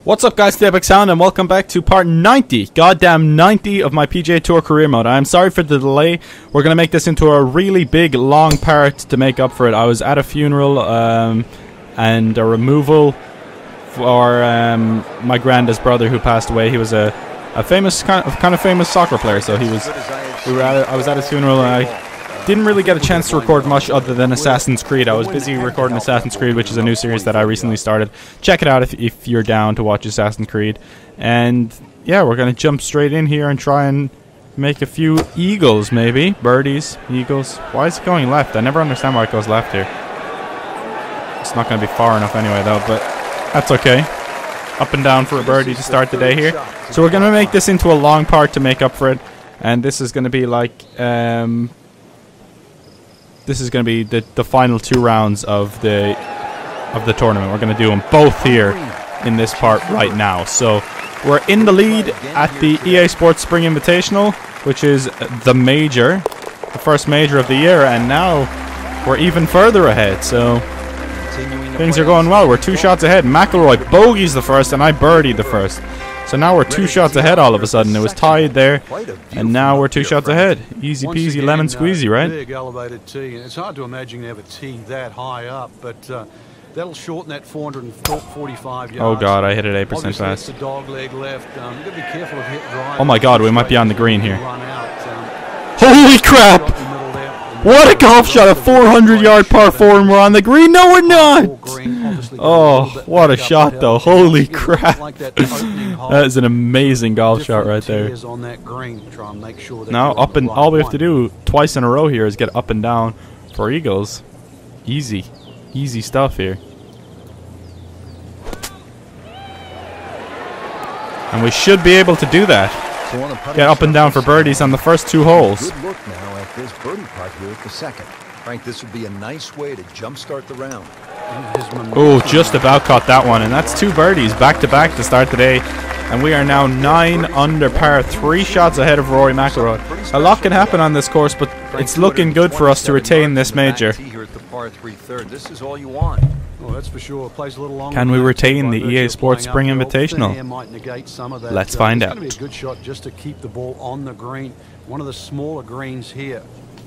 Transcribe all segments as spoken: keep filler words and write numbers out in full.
What's up, guys? Epic Sound, and welcome back to part ninety, goddamn ninety of my P G A Tour career mode. I'm sorry for the delay. We're gonna make this into a really big, long part to make up for it. I was at a funeral um, and a removal for um, my granddad's brother who passed away. He was a, a famous, kind of, kind of famous soccer player. So he was. We were at. A, I was at his funeral, and I didn't really get a chance to record much other than Assassin's Creed. I was busy recording Assassin's Creed, which is a new series that I recently started. Check it out if, if you're down to watch Assassin's Creed. And yeah, we're going to jump straight in here and try and make a few eagles, maybe. Birdies, eagles. Why is it going left? I never understand why it goes left here. It's not going to be far enough anyway, though, but that's okay. Up and down for a birdie to start the day here. So we're going to make this into a long part to make up for it. And this is going to be like... Um, This is going to be the, the final two rounds of the of the tournament. We're going to do them both here in this part right now. So we're in the lead at the E A Sports Spring Invitational, which is the major, the first major of the year, and now we're even further ahead. So things are going well. We're two shots ahead. McIlroy bogeys the first, and I birdied the first. So now we're two shots ahead all of a sudden. It was tied there, and now we're two shots ahead. Easy peasy lemon squeezy, right? Big elevated tee. It's hard to imagine you have a tee that high up, but uh, that'll shorten that four hundred forty-five yards. Oh god, I hit it eight percent fast. The dog leg left. Um, you got to be careful of hit drive. Oh my god, we might be on the green here. Out, um, Holy crap! What a golf shot, a four hundred yard par four, and we're on the green. No, we're not! Oh, what a shot, though. Holy crap. That is an amazing golf shot right there. Now, up and all we have to do twice in a row here is get up and down for eagles. Easy. Easy stuff here. And we should be able to do that. Get up and down for birdies on the first two holes. Good look now at this birdie putt here at the second. Frank, this would be a nice way to jumpstart the round. Oh, just about caught that one, and that's two birdies back to back to start the day. And we are now nine under par, three shots ahead of Rory McIlroy. A lot can happen on this course, but it's looking good for us to retain this major. This is all you want. Well, that's for sure. Plays a little longer. Can we retain the E A Sports Spring Invitational? Let's find out. It's going to be a good shot just to keep the ball on the green. One of the smaller greens here.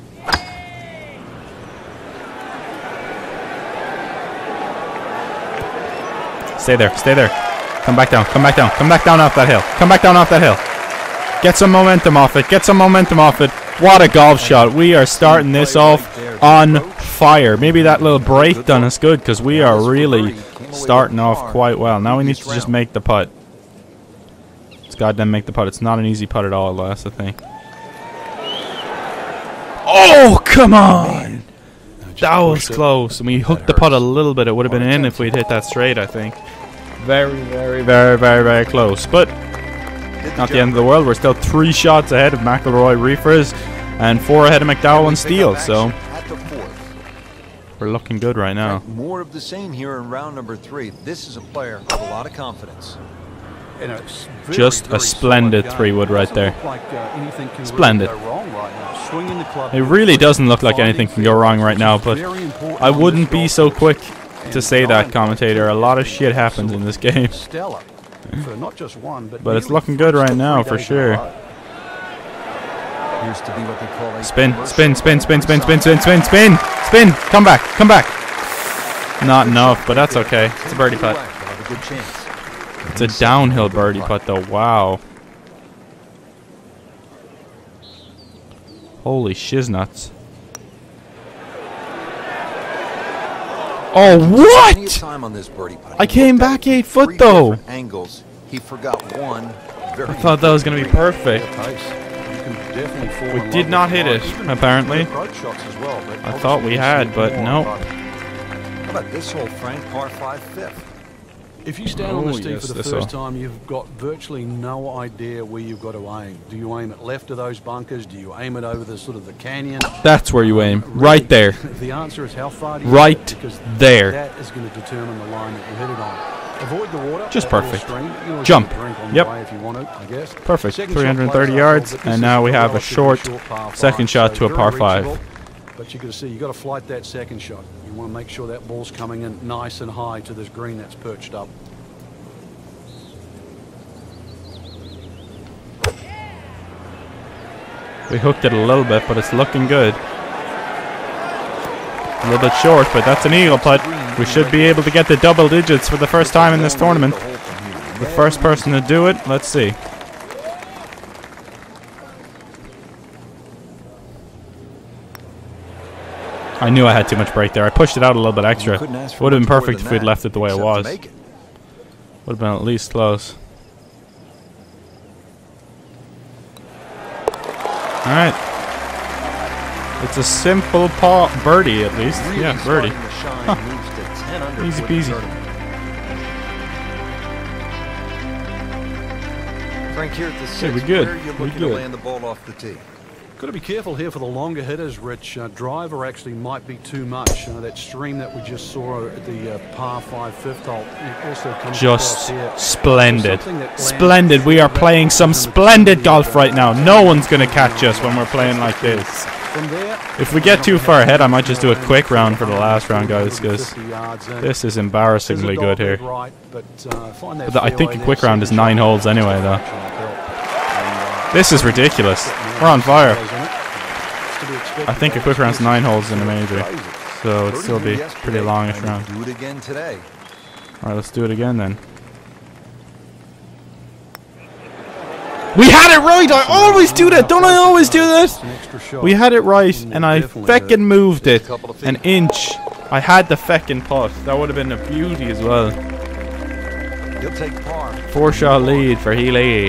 Stay there, stay there. Come back down, come back down, come back down off that hill. Come back down off that hill. Get some momentum off it, get some momentum off it. What a golf shot. We are starting this off on fire. Maybe that little break done us good, because we are really starting off quite well. Now we need to just make the putt. Let's goddamn make the putt. It's not an easy putt at all, that's the thing. Oh, come on! That was close. And we hooked the putt a little bit. It would have been in if we'd hit that straight, I think. Very, very, very, very, very close. But not the end of the world. We're still three shots ahead of McIlroy, Reefers, and four ahead of McDowell and Steele. So we're looking good right now. More of the same here in round number three. This is a player with a lot of confidence. Just a splendid three-wood right there. Splendid. It really doesn't look like anything can go wrong right now, but I wouldn't be so quick to say that, commentator. A lot of shit happens in this game. But it's looking good right now, for sure. Spin, spin, spin, spin, spin, spin, spin, spin, spin, spin. Come back, come back. Not enough, but that's okay. It's a birdie putt. It's a downhill birdie putt, though. Wow. Holy shiznuts. Oh, what? I came back eight foot, though. He forgot one. I thought that was going to be perfect. We did not hit it, apparently. I thought we had, but nope. How about this hole, Frank? Par five, fifth. If you stand on this tee yes, for the this first will. time, you've got virtually no idea where you've got to aim. Do you aim it left of those bunkers? Do you aim it over the sort of the canyon? That's where you aim. Right there. The answer is how far do you Right hit it, because there. That is going to determine the line that you hit it on. Avoid the water. Just perfect. You Jump. Yep. Yep. If you want to, I guess. Perfect. Second three hundred thirty shot yards, plays well, and now we have a relatively short par five, second shot so to a very par five. reachable. But you got to see, you got to flight that second shot. You want to make sure that ball's coming in nice and high to this green that's perched up. We hooked it a little bit, but it's looking good. A little bit short, but that's an eagle putt. We should be able to get the double digits for the first time in this tournament. The first person to do it. Let's see. I knew I had too much break there. I pushed it out a little bit extra. Would have been perfect if we'd left it the way it was. Would have been at least close. Alright. It's a simple paw birdie at least. Yeah, birdie. Huh. Easy peasy. Frank, here at the sixth, hey, we good. Where are you we looking good. to land the ball off the tee? Got to be careful here for the longer hitters, Rich. Uh, driver actually might be too much. Uh, that stream that we just saw at the uh, par five fifth hole it also comes Just here. splendid. Splendid. We are playing some splendid golf right now. No one's going to catch us when we're playing like this. From there, If we get too far ahead, I might just do a quick round for the last round, guys, because this is embarrassingly good here. Right, but, uh, find that But I think a fairway quick there, round is see nine the holes shot. anyway, though. And, uh, This is ridiculous. We're on fire. It's to be expected. I think a quick round's nine holes in a major, so it'd still be pretty longish round. Do it again today. All right, let's do it again then. We had it right! I always do that! Don't I always do that? An extra shot. We had it right, and I Definitely feckin' moved it Couple of feet. an inch. I had the feckin' putt. That would have been a beauty as well. He'll take par. Four shot lead for Healy.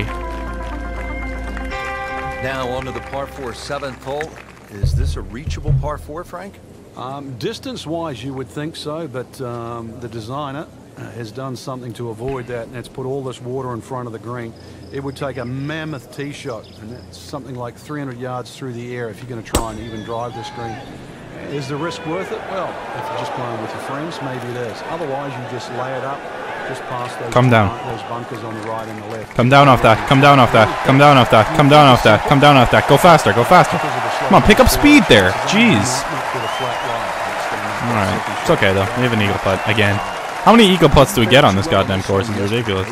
Now on to the par four seventh hole. Is this a reachable par four, Frank? Um, Distance-wise, you would think so, but um, the designer uh, has done something to avoid that, and it's put all this water in front of the green. It would take a mammoth tee shot, and that's something like three hundred yards through the air if you're going to try and even drive this green. Is the risk worth it? Well, if you're just playing with your friends, maybe it is. Otherwise, you just lay it up, just past those, Come down. those bunkers on the right and the left. Come down off that. Come down off that. Come down off that. Come down off that. Come down off that. Go faster. Go faster. Come on, pick up speed there. Jeez. Alright. It's okay, though. We have an eagle putt again. How many eagle putts do we get on this goddamn course? It's ridiculous.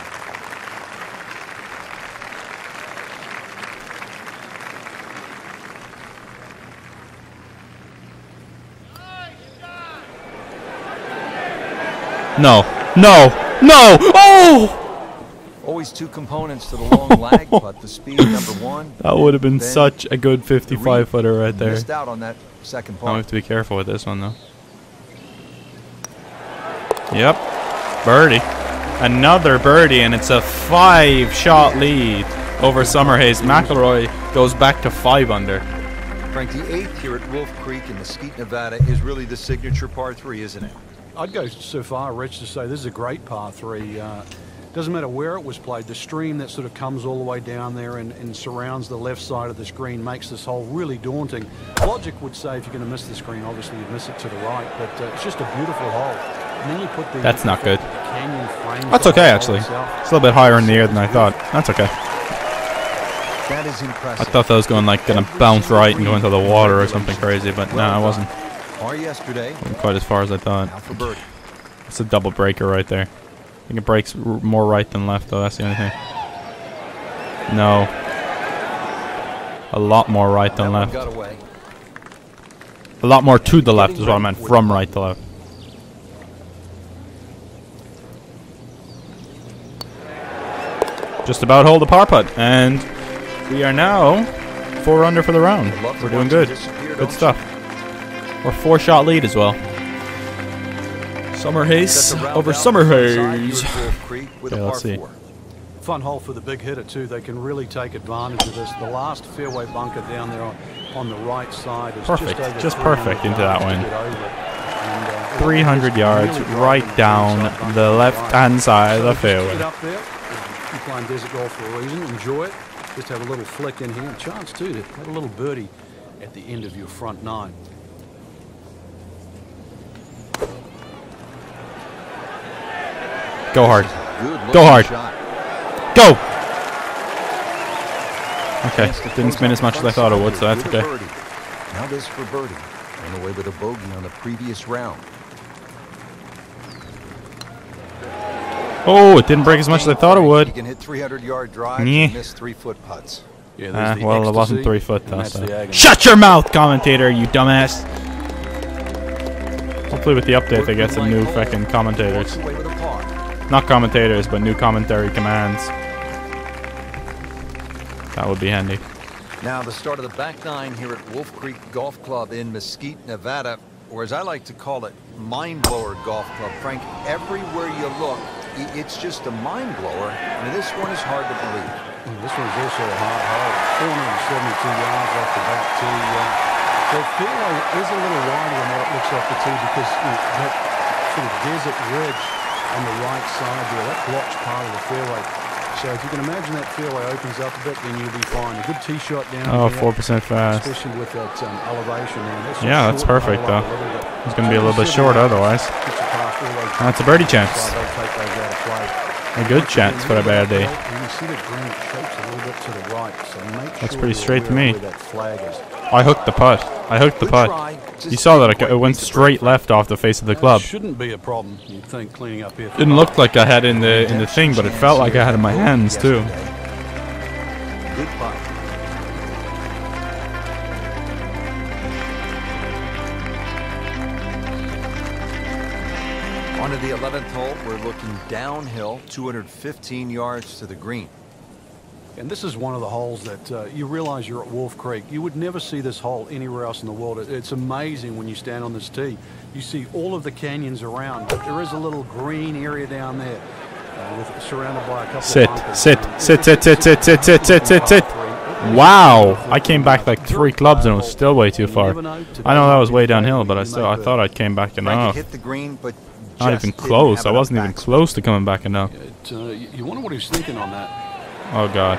No. No. No. Oh! Always two components to the long lag putt. The speed, number one. That would have been Then such a good fifty-five footer right there. Missed out on that second Now we have putt. to be careful with this one, though. Yep. Birdie. Another birdie, and it's a five-shot lead over Summerhays. McIlroy goes back to five under. Frank, the eighth here at Wolf Creek in Mesquite, Nevada is really the signature par three, isn't it? I'd go so far, Rich, to say this is a great par three. Uh, doesn't matter where it was played. The stream that sort of comes all the way down there and, and surrounds the left side of the screen makes this hole really daunting. Logic would say if you're going to miss the screen, obviously you'd miss it to the right, but uh, it's just a beautiful hole. And then you put the That's not good. canyon frames That's on okay, the hole actually. itself. It's a little bit higher in the air than I thought. That's okay. That is I impressive. thought that was going like gonna bounce right and go into the water or something crazy, but no, I wasn't. Par yesterday. Wasn't quite as far as I thought. Now for birdie. It's a double breaker right there. I think it breaks r more right than left, though. That's the only thing. No. A lot more right than That one left. got away. A lot more to the left is what I meant. From right to left. Just about hold the par putt, and we are now four under for the round. We're doing good. Good stuff. We're four shot lead as well. Summerhays over Summerhays. Okay, let's see. Fun hole for the big hitter too. They can really take advantage of this. The last fairway bunker down there on, on the right side is Perfect. just, over Just three hundred perfect into that yards to wind. get over it. And, uh, three hundred yards really right driving down inside bunker the on left-hand right. side of the So just fairway. get up there. You're playing desert golf for a reason. Enjoy it. Just have a little flick in here. A chance too to have a little birdie at the end of your front nine. Go hard. Good Go hard. shot. Go! Okay, didn't spin as much as I thought it would, so that's With a okay. birdie. Now this for birdie. Ran away with a bogey on the previous round. Oh, it didn't break as much as I thought it You would. can hit three hundred yard drives Nyeh. and miss three foot putts. Yeah, Ah, the well, it wasn't ecstasy, three foot and though. that's So. the agony. Shut your mouth, commentator, you dumbass. Hopefully with the update they get some new fucking commentators. Walks away with a par. Not commentators, but new commentary commands. That would be handy. Now the start of the back nine here at Wolf Creek Golf Club in Mesquite, Nevada, or as I like to call it, Mind Blower Golf Club. Frank, everywhere you look, i- it's just a mind blower, and this one is hard to believe. This one's also a hard hole. four hundred seventy-two yards off the back tee. Uh, the fairway is a little wider than what it looks off the tee because you know, that sort of desert ridge on the right side there, that blocks part of the fairway. So if you can imagine that fairway opens up a bit, then you'll be fine. A good tee shot down Oh, here, four percent fast. especially with that um, elevation there. That's Yeah, that's perfect, though. It's going to be a little bit short otherwise. That's a birdie chance. A good chance for a birdie. That's pretty straight to me. I hooked the putt. I hooked the Good putt. try. You saw that it went straight left off the face of the club. Shouldn't be a problem, you'd think, cleaning up here. Didn't look like I had in the in the thing, but it felt like I had in my hands too. Good putt. On to the eleventh hole, we're looking downhill, two hundred fifteen yards to the green. And this is one of the holes that uh, you realize you're at Wolf Creek. You would never see this hole anywhere else in the world. It, it's amazing when you stand on this tee. You see all of the canyons around, but there is a little green area down there, uh, with, surrounded by a couple Sit, of bunkers. sit, Um, sit, sit, sit, sit, sit, sit, sit, sit, sit. Wow, I came back like three clubs and it was still way too far. I know that was way downhill, but I still I thought I came back Frank enough. hit the green, but Not just even didn't close. have I enough wasn't even backswing. close to coming back enough. It, uh, you you wonder what he's thinking on that. Oh god.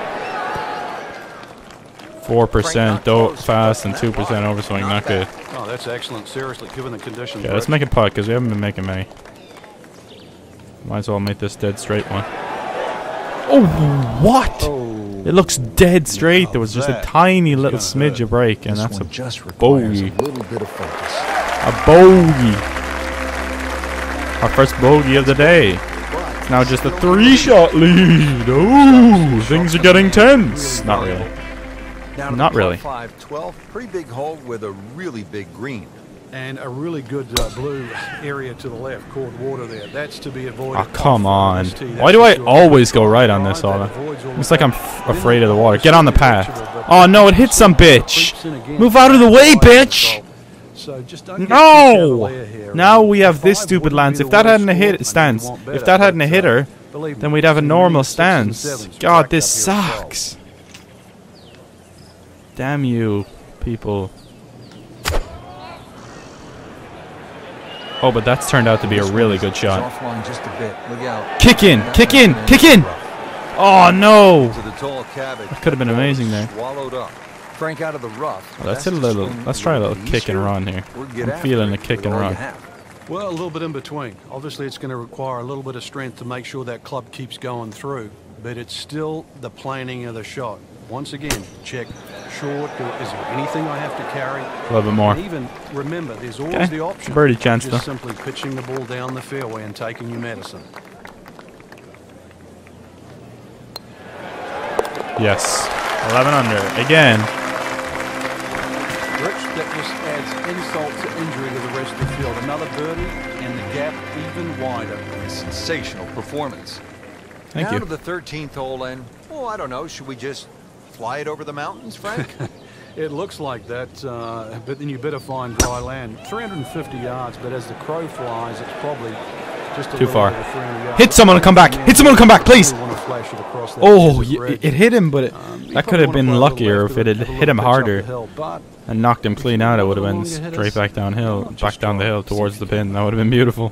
Four percent fast and two percent overswing. Not good. Oh, that's excellent. Seriously, given the conditions. Yeah, let's make a putt because we haven't been making many. Might as well make this dead straight one. Oh, what? Oh, It looks dead straight. There was just a that tiny is little gonna smidge hurt. of break, and This that's a one just requires bogey. a little bit of focus. A bogey. Our first bogey of the day. It's now just a three-shot lead. Ooh, things are getting tense. Not really. Now to Not the par really. five twelve, pretty big hole with a really big green. and a really good uh, blue area to the left, cold water there. That's to be avoided. Oh, come on. This tee, that's Why do for I sure. always go right on this, That Ola? avoids all It's the like I'm path. f afraid of the water. Get on the path. But Oh, no, it hit some bitch. creeps in again. Move out of the way, bitch. So just don't get too No! cavalier here. Now we The have this five stupid wouldn't lance. be If the that worst hadn't a score, hit and you stance, want if better, that hadn't a but, uh, hitter, believe me, then we'd have a some normal sixes and stance. sevens God, racked this up here as well. sucks. Damn you, people. Oh, but that's turned out to be a really good shot. Offline just a bit. Look out. Kick in, kick in, kick in! Oh, no! To the tall cabbage. That could have been amazing there. Swallowed up. Frank out of the rough. Well, let's Best hit a to little. swing Let's try a little bit kick and easier run here. or get I'm after feeling it a kick with and all you run. have. Well, a little bit in between. Obviously, it's going to require a little bit of strength to make sure that club keeps going through, but it's still the planning of the shot. Once again, check short. Do, is there anything I have to carry? A little bit more. And even remember, there's always Okay, the it's a option. birdie of chance, just though. simply pitching the ball down the fairway and taking your medicine. Yes. eleven under. Again. Rich, that just adds insult to injury to the rest of the field. Another birdie and the gap even wider. A sensational performance. Thank now you. to the thirteenth hole, and oh, I don't know. Should we just fly it over the mountains, Frank? It looks like that, uh, but then you better find dry land. three hundred fifty yards, but as the crow flies, it's probably just a Too little far. over three hundred yards. Hit someone and come back. Hit someone and come back, please. You wanna flash it across that Oh, desert y- ridge. it hit him, but it, Um, you that probably could have wanna been play a little luckier left if of it had a little hit him pitch up the harder hill, but and knocked him clean out. It would have been Longer hitters, straight back downhill, no, back just down the try. hill towards the pin. That would have been beautiful.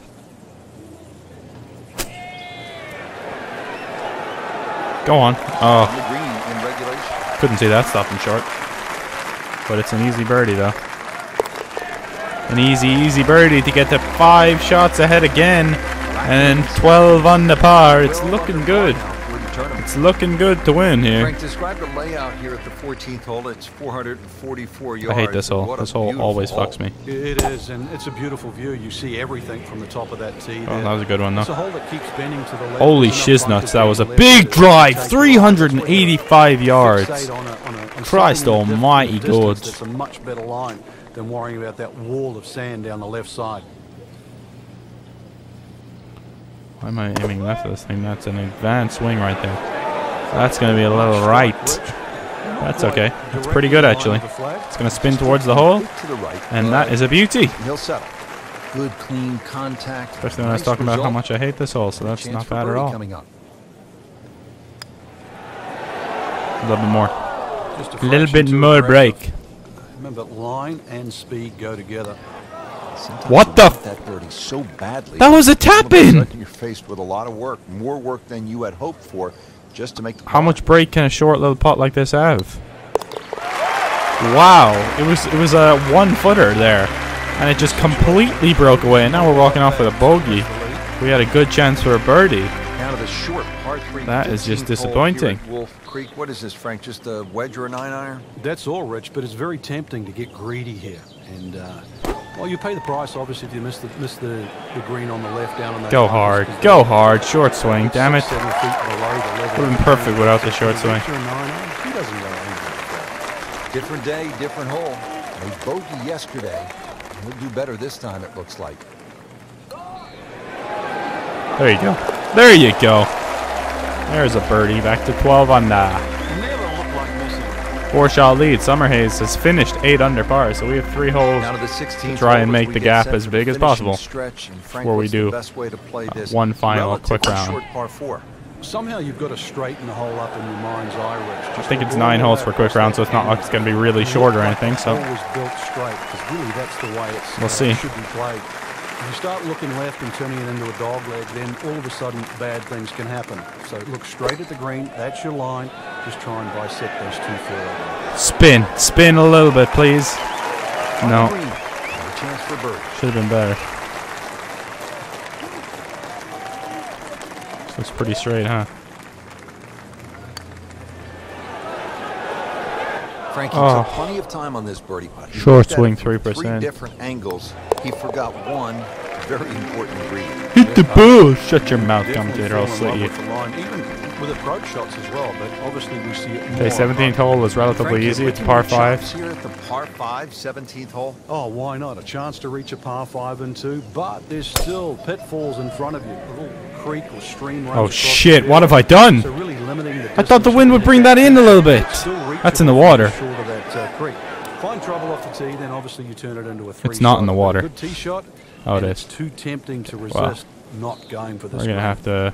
Go on. On Oh, the green in regulation. couldn't see that stopping short. But it's an easy birdie, though. An easy, easy birdie to get to five shots ahead again. And twelve on the par. It's twelve looking under good. par now for the tournament. It's looking good to win here. Frank, describe the layout here at the fourteenth hole. It's four hundred forty-four yards. I hate this hole. What a This hole beautiful always hole. fucks me. it is, and it's a beautiful view. You see everything from the top of that tee. Oh, there. that was a good one, It's a though. hole that keeps bending to the left. Holy There's enough shiznuts, bunkers that was a down the left big to drive. take three hundred eighty-five fixate yards. on a, on a And Christ something in the almighty distance God. That's a much better line than worrying about that wall of sand down the left side. Why am I aiming left of this thing? That's an advanced swing right there. That's going to be a little right. That's okay. That's pretty good, actually. It's going to spin towards the hole, To the right. and that is a beauty. He'll settle. Good, clean contact. Especially when I was Nice talking about how result. much I hate this hole, so that's Chance not for bad at birdie all. coming up. A little bit more. Just A little fraction bit too more aggressive. break. Remember, line and speed go together. Sometimes What you the want f- that birdie so badly. That was a all of tap a in! sudden You're faced with a lot of work, more work than you had hoped for, just to make the How par. much break can a short little putt like this have? Wow, it was it was a one footer there, and it just completely broke away. And now we're walking off with a bogey. We had a good chance for a birdie. Down to the short par three. That is just fifteenth hole here disappointing. at Wolf Creek. What is this, Frank? Just a wedge or a nine iron? That's all, Rich, but it's very tempting to get greedy here. And, uh, well, you pay the price, obviously, if you miss the miss the, the green on the left down on that. Go hard, go hard, short swing, damn it. Seven feet below the level. Would have been perfect without the short swing. He doesn't know anything. Different day, different hole. A bogey yesterday. He'll do better this time, it looks like. There you go. There you go. There's a birdie. Back to twelve under. Never looked like missing. Four shot lead. Summerhays has finished eight under par, so we have three holes. Down to the sixteenth try hole and as make we the get gap set as for big the as finishing possible stretch. And Frank, before we what's do the best way to play this one final relatively quick round. short par four. Somehow you've got to straighten the hole up in your mind's eye, Rich. I think it's nine holes for quick round, so it's not like it's going to be really short or anything. So Always built straight, because really that's the way it's We'll uh, see. should be played. If you start looking left and turning it into a dog leg, then all of a sudden bad things can happen. So look straight at the green. That's your line. Just try and bisect those two fairway. spin, spin a little bit, please. No, Green. Have a chance for birdie. should have been better. Looks pretty straight, huh? Frank, he Oh. took plenty of time on this birdie putt. He Short looked at swing, it from three percent. Three different angles. He forgot one very important ingredient. Hit the ball. Shut your mouth, Definitely commentator. I'll fall in slit love you. with the line, even with approach shots as well. But obviously we see it more. Okay, seventeenth hole was Frank, relatively you easy. It's looking par at chops five. here at the par five, seventeenth hole. Oh, why not? A chance to reach a par five and two, but there's still pitfalls in front of you. A little creek or stream runs Oh across shit! the What have I field, so done? really limiting the I thought the distance wind you would can bring get that in a little bit. It's still That's in the reachable water. Short of that uh, creek. Find trouble off the tee, then obviously you turn it into a three. It's not in the shot. water. Good tee shot. Oh, it and is. It's too tempting to Wow. resist not going for this. We're gonna green. have to.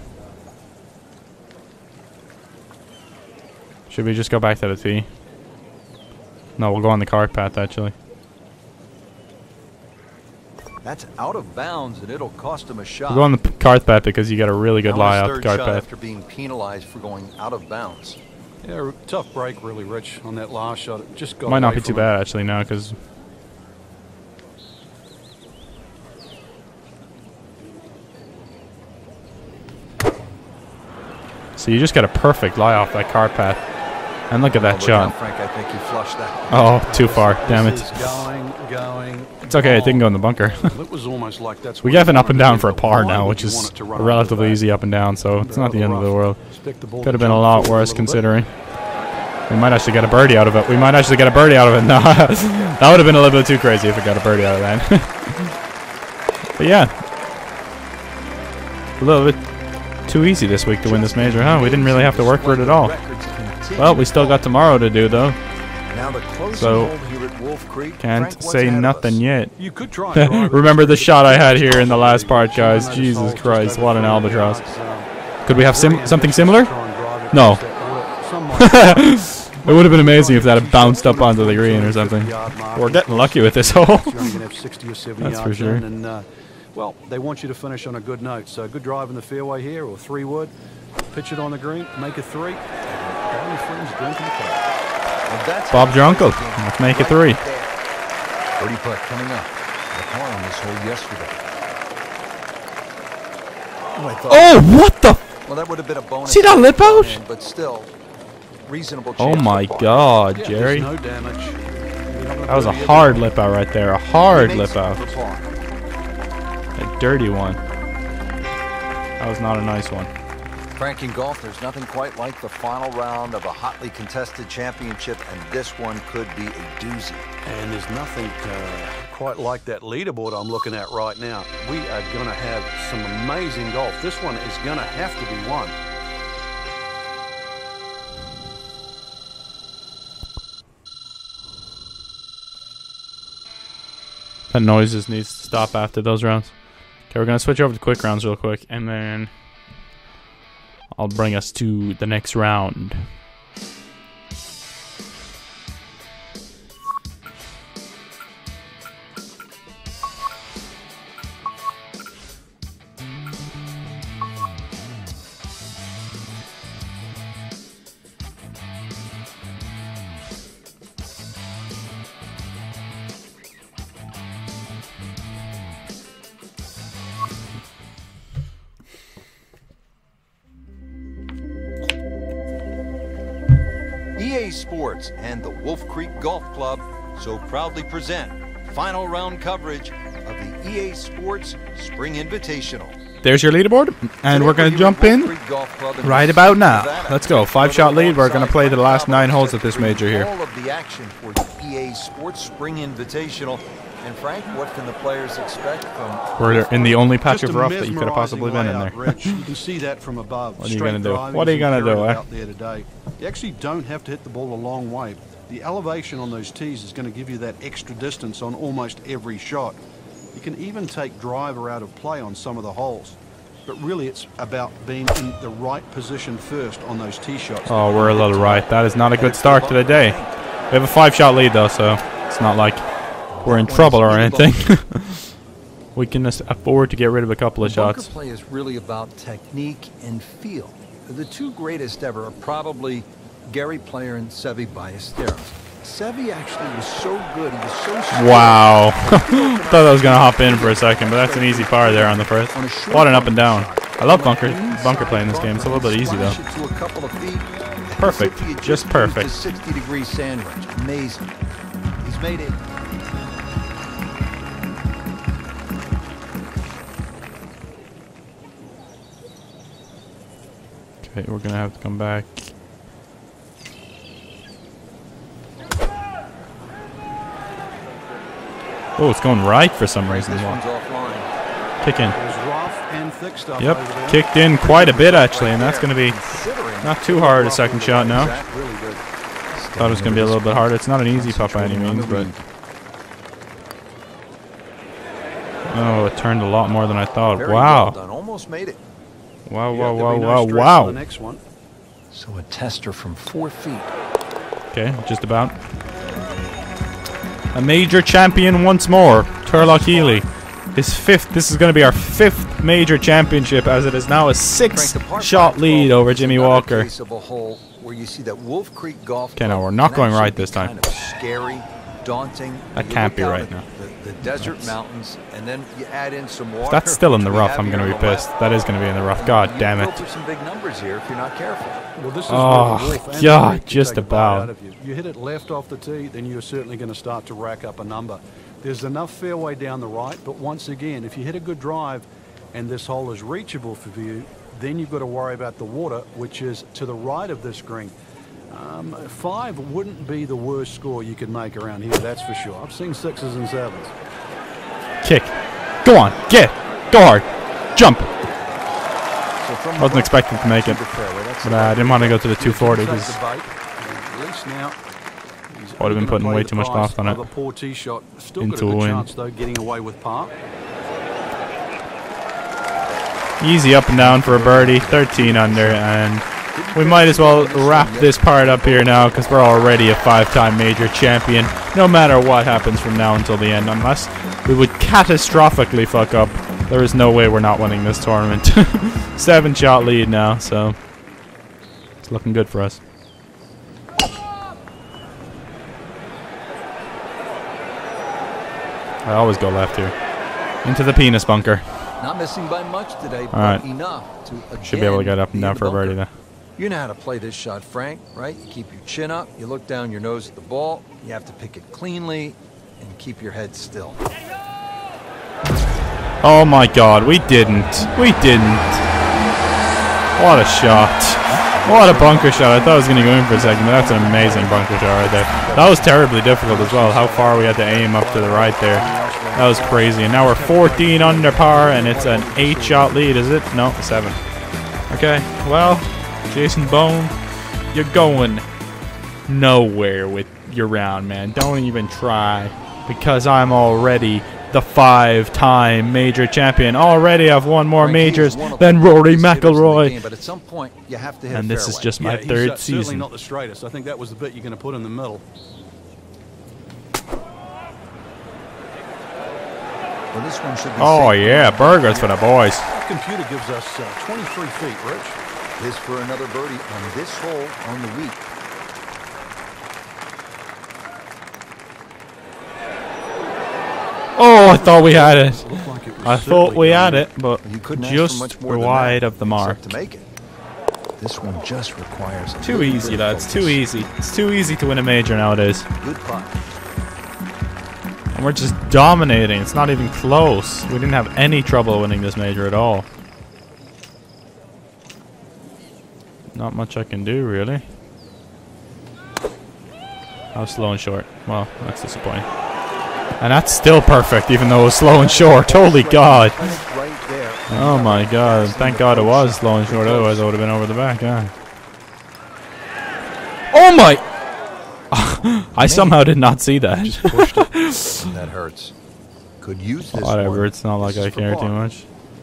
Should we just go back to the tee? No, we'll go on the cart path actually. That's out of bounds, and it'll cost him a shot. We'll go on the p- cart path because you got a really good Now lie his out the third cart shot path. after being penalized for going out of bounds. Yeah, r- tough break, really, Rich, on that last shot. It just got Might not away be too from it. bad actually now because. So you just got a perfect lie off that cart path, and look at that Oh, look now, shot. Frank, I think he flushed that. Oh, too far. Damn This it. is going, going. It's okay. It didn't go in the bunker. It was almost like that's. We what have you an up and wanted down to for a do, but par why now, would which you is want it to run a up relatively the back? easy up and down, so it's not the end of the world. Expect the ball Could to have been a jump lot forward worse little bit. considering. We might actually get a birdie out of it. We might actually get a birdie out of it. No, that would have been a little bit too crazy if we got a birdie out of that. But yeah, a little bit too easy this week to win this major, huh? We didn't really have to work for it at all. Well, we still got tomorrow to do though. Now the closing So, hole here at Wolf Creek. Can't Frank, what's say ahead of nothing us? yet. You could try. and drive it. Remember the shot I had here in the last part, guys? Jesus Christ, what an albatross. Could we have sim something similar? No. It would have been amazing if that had bounced up onto the green or something. We're getting lucky with this hole. You're only going to have sixty or seventy That's for yards sure. in, and uh, well, they want you to finish on a good note. So good drive in the fairway here, or three wood. Pitch it on the green, make a three. All your friends drinking the cup. And that's Bob's your uncle. Again, Let's make it right three. there. Birdie putt coming up. The par on this hole yesterday. Oh, I thought, Oh, what the? well, that would have been a bonus. See that lip out? in, But still, reasonable chance. Oh for my par. God, Yeah, Jerry. there's no damage. You're not gonna That was a birdie it. hard lip out right there. A hard He makes lip it out. for par. A dirty one. That was not a nice one. Frank, in golf, there's nothing quite like the final round of a hotly contested championship, and this one could be a doozy. And there's nothing uh, quite like that leaderboard I'm looking at right now. We are going to have some amazing golf. This one is going to have to be won. That noises needs to stop after those rounds. Okay, we're going to switch over to quick rounds real quick, and then I'll bring us to the next round. E A Sports and the Wolf Creek Golf Club so proudly present final round coverage of the E A Sports Spring Invitational. There's your leaderboard, and we're going to jump in right about now. Let's go. Five-shot lead. We're going to play the last nine holes of this major here. All of the action for the E A Sports Spring Invitational. And Frank, what can the players expect from? We're in the only patch Just of a rough that you could have possibly been in mesmerising there. layout, Rich. You can see that from above. What are you Straight gonna do? driving What are you is gonna do, imperative eh? out there today. You actually don't have to hit the ball a long way. The elevation on those tees is going to give you that extra distance on almost every shot. You can even take driver out of play on some of the holes. But really, it's about being in the right position first on those tee shots. Oh, we're a little right. That is not a good start to the day. We have a five-shot lead, though, so it's not like we're in trouble or anything. We can afford to get rid of a couple of Bunker shots. play is really about technique and feel. The two greatest ever are probably Gary Player and Seve Ballesteros. Seve actually was so good. He was so strong. Wow. Thought I was going to hop in for a second, but that's an easy par there on the first. What an up and down. I love bunker bunker play in this game. It's a little bit easy, though. Perfect. Just perfect. sixty degree sand ridge. Amazing. He's made it. Okay, we're going to have to come back. Oh, it's going right for some reason. This one's offline. Kick in. There's rough and thick stuff Yep, over there. kicked in quite a bit actually, and that's going to be not too hard a second shot now. Thought it was going to be a little bit harder. It's not an easy putt by any means, but oh, it turned a lot more than I thought. Very well Wow. done. Almost made it. Wow, Yeah, wow, there'll wow, be no wow, stress wow. on the next one. So a tester from four feet. Okay, just about. A major champion once more, Turlock Healy. His fifth. This is going to be our fifth major championship, as it is now a six-shot lead over Jimmy Walker. Case of a hole where you see that Wolf Creek Golf Okay, now Club we're not can going actually right be this time. Kind of scary, daunting. That You can't look be out right at now. The, the desert mountains, and then you add in some water. If that's still in the which we rough, have I'm here going to on be the pissed. left. That is going to be in the rough. God You damn can it. go for some big numbers here if you're not careful. Well, this is Oh, where the Wolf and God, the Creek can just take a bite about. out of you. You hit it left off the tee, then you're certainly going to start to rack up a number. There's enough fairway down the right, but once again, if you hit a good drive and this hole is reachable for you, then you've got to worry about the water, which is to the right of this green. Um, five wouldn't be the worst score you could make around here, that's for sure. I've seen sixes and sevens. Kick. Go on. Get. Go hard. Jump. So from the Wasn't rough expecting to make to it. the fairway, that's But the uh, I didn't want to go to the two forty Take because the bait. At least now, he's I would have been gonna putting play way the too much price loft on of it. A poor tee shot. Still Into got a a good win. chance though, getting away with par. easy up and down for a birdie. thirteen under, and we might as well wrap this part up here now because we're already a five-time major champion. No matter what happens from now until the end, unless we would catastrophically fuck up, there is no way we're not winning this tournament. Seven-shot lead now, so it's looking good for us. I always go left here. Into the penis bunker. Not missing by much today, but right. enough to again Should be able to get up and be in down the for a birdie bunker. there. You know how to play this shot, Frank, right? You keep your chin up, you look down your nose at the ball, you have to pick it cleanly, and keep your head still. Oh my god, we didn't. We didn't. What a shot. What a bunker shot. I thought I was going to go in for a second, but that's an amazing bunker shot right there. That was terribly difficult as well, how far we had to aim up to the right there. That was crazy. And now we're fourteen under par, and it's an eight shot lead, is it? No, seven. Okay, well, Jason Bone, you're going nowhere with your round, man. Don't even try, because I'm already the five-time major champion. Already I've won more majors than Rory McIlroy. But at some point, you have to hit And a this is fairway. just my Yeah, he's, third uh, certainly season. not the straightest. I think that was the bit you're going to put in the middle. Well, this one should be Oh safe. yeah, burgers for the boys. Our computer gives us uh, twenty-three feet, Rich. This for another birdie on this hole on the week. Oh, I thought we had it. Looked like it was I thought certainly we going had in. it, but You couldn't ask for just much more than wide that, of the mark. except to make it. This one just requires a Too little easy, bit of lads. Too focus. easy. It's too easy to win a major nowadays. Good putt. And we're just dominating. It's not even close. We didn't have any trouble winning this major at all. Not much I can do, really. How slow and short. Well, that's disappointing. And that's still perfect, even though it was slow and short. Holy God. Right there. Oh my God. Thank God it was slow and short. Otherwise, I would have been over the back. Yeah. Oh my. I somehow did not see that. Pushed it. That hurts. Could use this Whatever, one. it's not like This I is for care too par. much.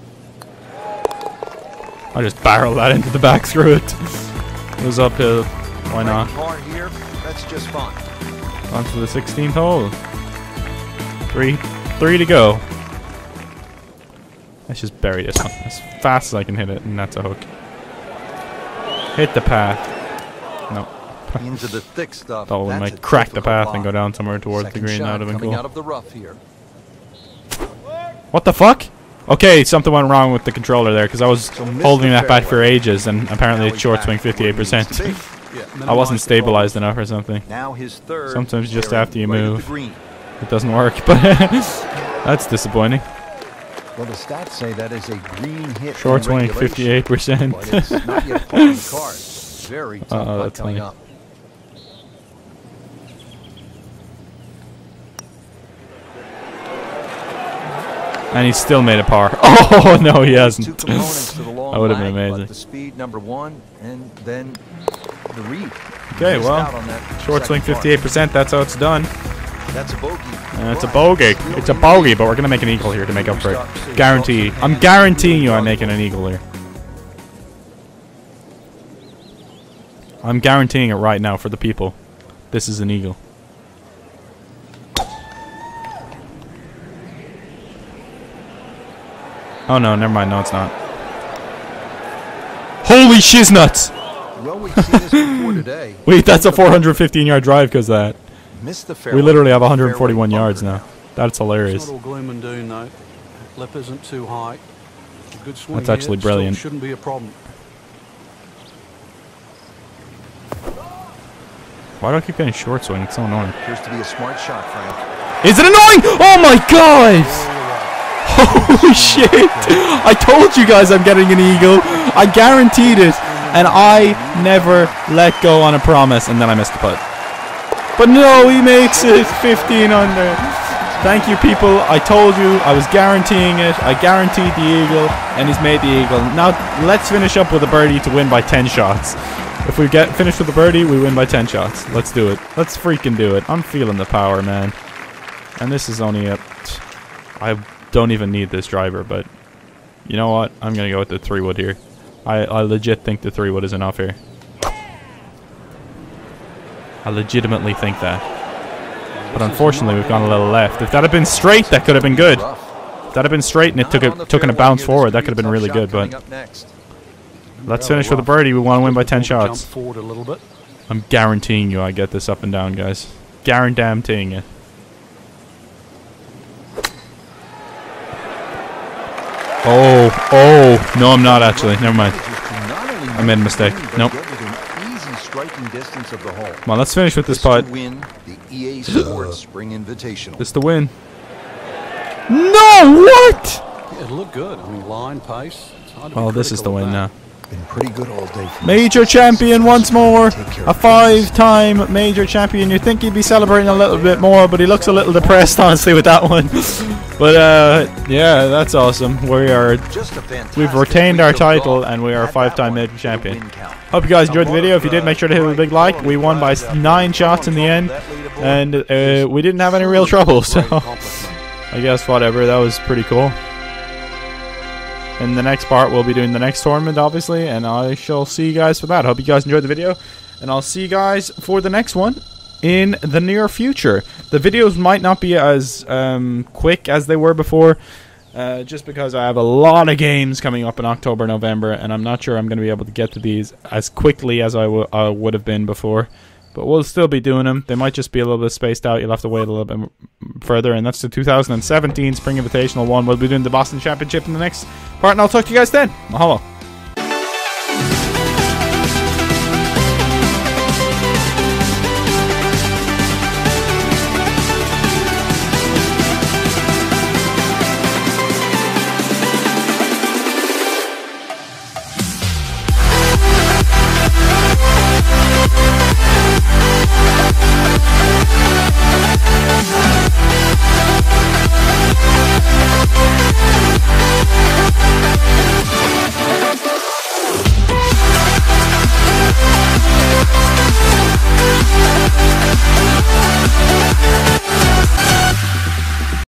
I just barreled that into the back, screw it. It was uphill. Why not? Par here, that's just fine. On to the sixteenth hole. Three, three to go. Let's just bury this one as fast as I can hit it, and that's a hook. Hit the path. No. Into the thick stuff. Thought we That's might a crack the difficult path and go lie. down somewhere towards Second the green. That shot would have been coming cool. out of the rough here. What the fuck? Okay, something went wrong with the controller there because I was So missed holding the that back for fairway. ages, and apparently Now it's he's short back swing where he fifty-eight percent. needs to be. Yeah, I minimize wasn't the stabilized enough or something. Now his third. Sometimes just staring after you right at the move. green. It doesn't work, but that's disappointing. Well, the stats say that is a green hit. Short in swing regulation, fifty-eight percent. But it's not yet part of the card. Very tough Uh-oh, putt that's coming funny. up. And he still made a par. Oh no, he Two hasn't. components to the long That would have been lag, but amazing. The speed, number one, and then the read. Okay, Missed well, out on that short swing second part. fifty-eight percent. That's how it's done. That's a bogey. And it's a But bogey. still It's a in the bogey, lead. but we're gonna make an eagle here to make up for it. Guarantee. I'm guaranteeing you, I'm making an eagle here. I'm guaranteeing it right now for the people. This is an eagle. Oh no, never mind. No, it's not. Holy shiznuts! Well, we've seen this before today. Wait, that's a four hundred fifteen yard drive because that. Missed the fairway. We literally have one hundred forty-one Fairway yards bunker now. That's It's hilarious. not all gloom and doom, though. Lip isn't too high. A good swing That's actually here, still brilliant. shouldn't be a problem. Why do I keep getting short swing? It's so annoying. Appears to be a smart shot, Frank. Is it annoying? Oh my god! Holy shit! I told you guys I'm getting an eagle. I guaranteed it. And I never let go on a promise. And then I missed the putt. But no, he makes it fifteen under. Thank you, people. I told you I was guaranteeing it. I guaranteed the eagle. And he's made the eagle. Now let's finish up with a birdie to win by ten shots. If we get finished with a birdie, we win by ten shots. Let's do it. Let's freaking do it. I'm feeling the power, man. And this is only a... I don't even need this driver, but... You know what? I'm going to go with the three wood here. I, I legit think the three wood is enough here. I legitimately think that. But unfortunately, we've gone a little left. If that had been straight, that could have been good. If that had been straight and it took a, took in a bounce forward, that could have been really good, but... Let's finish with a birdie. We want to win by ten shots. Jump forward a little bit. I'm guaranteeing you I get this up and down, guys. Guaranteeing it. Oh, oh. No, I'm not actually. Never mind. I made a mistake. Nope. Easy striking distance of the hole. Come on, let's finish with this To putt. win the E A Sports Spring Invitational. This to win. No, what? Yeah, it looked good. I mean, line, pace. It's hard to be Oh, this is the critical of win that. now. Been pretty good all day. Major champion once more. A five-time major champion. You'd think he'd be celebrating a little bit more, but he looks a little depressed, honestly, with that one. But uh, yeah, that's awesome. We are, we've retained our title, and we are a five-time major champion. Hope you guys enjoyed the video. If you did, make sure to hit a big like. We won by nine shots in the end, and uh, we didn't have any real trouble. So I guess whatever. That was pretty cool. In the next part, we'll be doing the next tournament, obviously, and I shall see you guys for that. Hope you guys enjoyed the video, and I'll see you guys for the next one in the near future. The videos might not be as um, quick as they were before, uh, just because I have a lot of games coming up in October, November, and I'm not sure I'm going to be able to get to these as quickly as I, w I would have been before. But we'll still be doing them. They might just be a little bit spaced out. You'll have to wait a little bit further. And that's the two thousand seventeen Spring Invitational one. We'll be doing the Boston Championship in the next part. And I'll talk to you guys then. Mahalo.